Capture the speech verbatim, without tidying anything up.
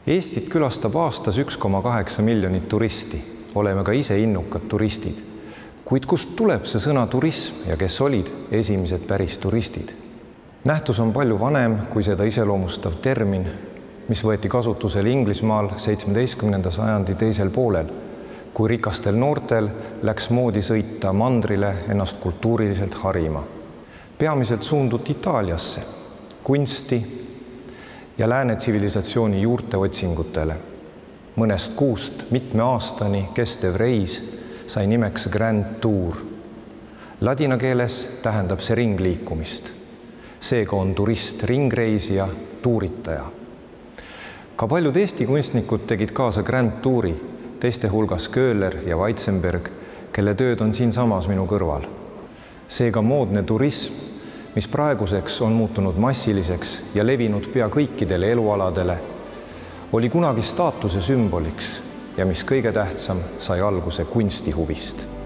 Eestit külastab aastas üks koma kaheksa miljonit turisti. Oleme ka ise innukad turistid. Kuid kust tuleb see sõna turism ja kes olid esimesed päris turistid? Nähtus on palju vanem kui seda iseloomustav termin, mis võeti kasutusele Inglismaal seitsmeteistkümnenda sajandi teisel poolel, kui rikastel noortel läks moodi sõita mandrile ennast kultuuriliselt harima. Peamiselt suunduti Itaaliasse, kunsti ja lääne tsivilisatsiooni juurte otsingutele. Mõnest kuust mitme aastani kestev reis sai nimeks Grand Tour. Ladina keeles tähendab see ringliikumist. Seega on turist ringreisija, tuuritaja. Ka paljud Eesti kunstnikud tegid kaasa Grand Touri, teiste hulgas Köhler ja Weitzenberg, kelle tööd on siinsamas minu kõrval. Seega moodne turism, mis praeguseks on muutunud massiliseks ja levinud pea kõikidele elualadele, oli kunagi staatuse sümboliks ja mis kõige tähtsam sai alguse kunstihuvist.